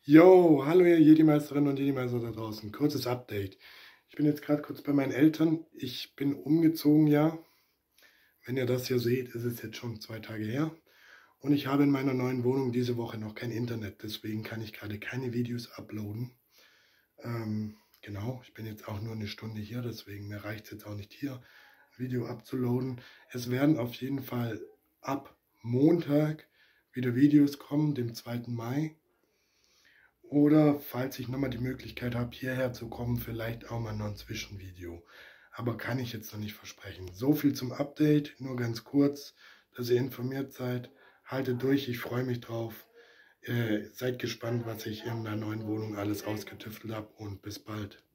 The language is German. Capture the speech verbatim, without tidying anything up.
Yo, hallo ihr Jedi-Meisterinnen und Jedi-Meister da draußen. Kurzes Update. Ich bin jetzt gerade kurz bei meinen Eltern. Ich bin umgezogen, ja. Wenn ihr das hier seht, ist es jetzt schon zwei Tage her. Und ich habe in meiner neuen Wohnung diese Woche noch kein Internet. Deswegen kann ich gerade keine Videos uploaden. Ähm, genau, ich bin jetzt auch nur eine Stunde hier. Deswegen mir reicht es jetzt auch nicht hier, ein Video abzuladen. Es werden auf jeden Fall ab Montag wieder Videos kommen, dem zweiten Mai. Oder falls ich nochmal die Möglichkeit habe, hierher zu kommen, vielleicht auch mal noch ein Zwischenvideo. Aber kann ich jetzt noch nicht versprechen. So viel zum Update, nur ganz kurz, dass ihr informiert seid. Haltet durch, ich freue mich drauf. Äh, seid gespannt, was ich in der neuen Wohnung alles ausgetüftelt habe und bis bald.